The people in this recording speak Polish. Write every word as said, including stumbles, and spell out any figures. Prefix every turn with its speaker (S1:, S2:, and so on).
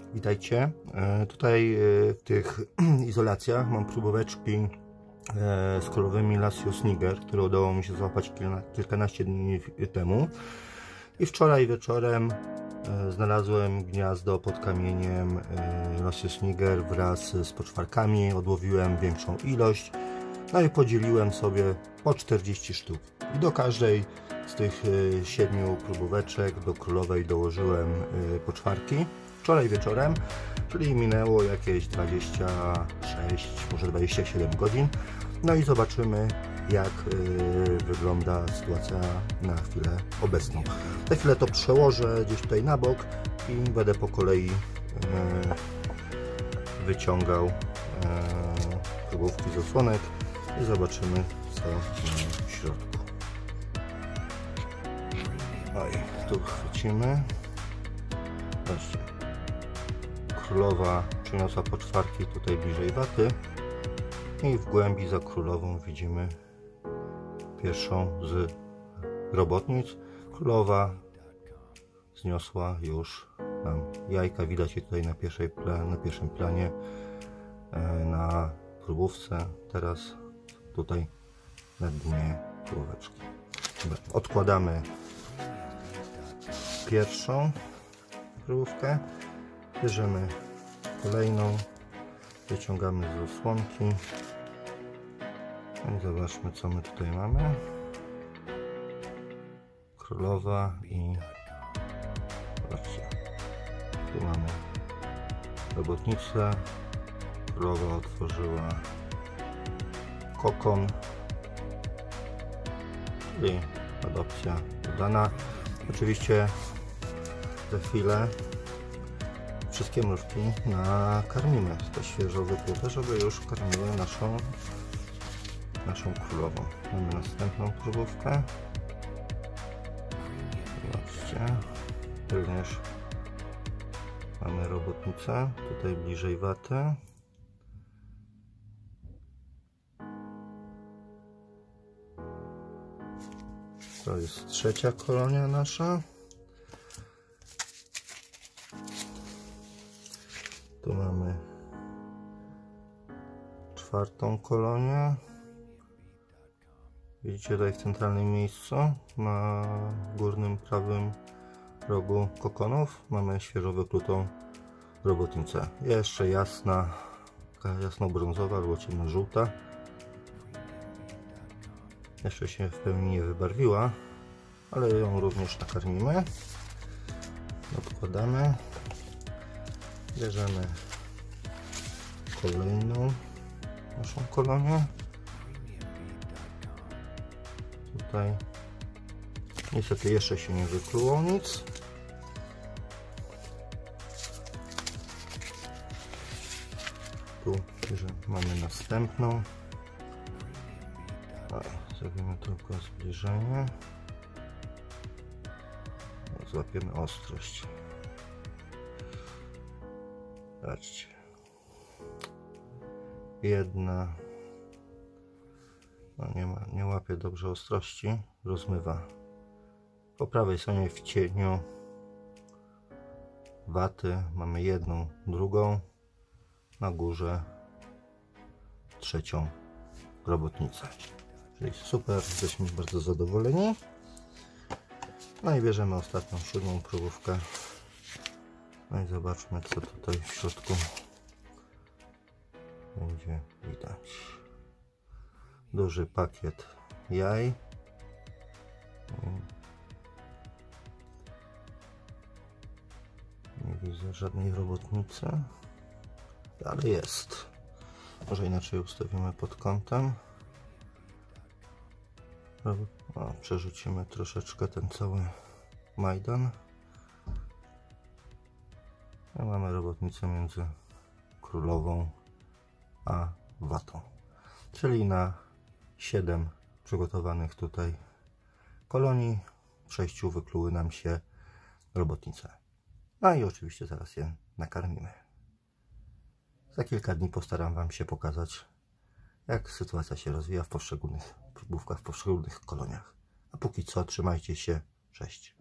S1: Witajcie. Tutaj w tych izolacjach mam próbóweczki z królowymi Lasius Niger, które udało mi się złapać kilkanaście dni temu. I wczoraj wieczorem znalazłem gniazdo pod kamieniem Lasius Niger wraz z poczwarkami. Odłowiłem większą ilość, no i podzieliłem sobie po czterdzieści sztuk. I do każdej z tych siedmiu próbóweczek do królowej dołożyłem poczwarki wczoraj wieczorem, czyli minęło jakieś dwadzieścia sześć, może dwadzieścia siedem godzin. No i zobaczymy, jak yy, wygląda sytuacja na chwilę obecną. Za chwilę to przełożę gdzieś tutaj na bok i będę po kolei yy, wyciągał yy, próbówki z osłonek i zobaczymy, co w środku. Oj, tu chwycimy. Zobaczcie. Królowa przyniosła poczwarki tutaj bliżej waty i w głębi za królową widzimy pierwszą z robotnic. Królowa zniosła już nam jajka, widać je tutaj na, pierwszej plan, na pierwszym planie na próbówce, teraz tutaj na dnie próbóweczki. Odkładamy pierwszą próbówkę, bierzemy kolejną, wyciągamy z osłonki i zobaczmy, co my tutaj mamy. Królowa i zobaczcie, tu mamy robotnicę. Królowa otworzyła kokon, czyli adopcja udana. Oczywiście za chwilę wszystkie mrówki nakarmimy, te świeżo wyplute, żeby już karmiły naszą naszą królową. Mamy następną próbówkę. Zobaczcie, również mamy robotnicę, tutaj bliżej waty. To jest trzecia kolonia nasza. Tu mamy czwartą kolonię. Widzicie tutaj w centralnym miejscu, na górnym prawym rogu kokonów mamy świeżo wyplutą robotnicę. Jeszcze jasna, taka jasno-brązowa albo ciemno-żółta. Jeszcze się w pełni nie wybarwiła, ale ją również nakarmimy. Odkładamy. Bierzemy kolejną naszą kolonię. Tutaj niestety jeszcze się nie wykluło nic. Tu mamy następną. Zrobimy tylko zbliżenie. Złapiemy ostrość. Patrzcie. Jedna. No nie ma, nie łapie dobrze ostrości. Rozmywa. Po prawej stronie w cieniu waty mamy jedną, drugą. Na górze trzecią robotnicę. Czyli super, jesteśmy bardzo zadowoleni. No i bierzemy ostatnią, siódmą próbówkę. No i zobaczmy, co tutaj w środku będzie widać. Duży pakiet jaj. Nie widzę żadnej robotnicy, ale jest. Może inaczej ustawimy pod kątem. O, przerzucimy troszeczkę ten cały majdan. I mamy robotnicę między królową a watą. Czyli na siedem przygotowanych tutaj kolonii w sześciu wykluły nam się robotnice. No i oczywiście zaraz je nakarmimy. Za kilka dni postaram Wam się pokazać, jak sytuacja się rozwija w poszczególnych próbówkach, w poszczególnych koloniach. A póki co trzymajcie się, cześć.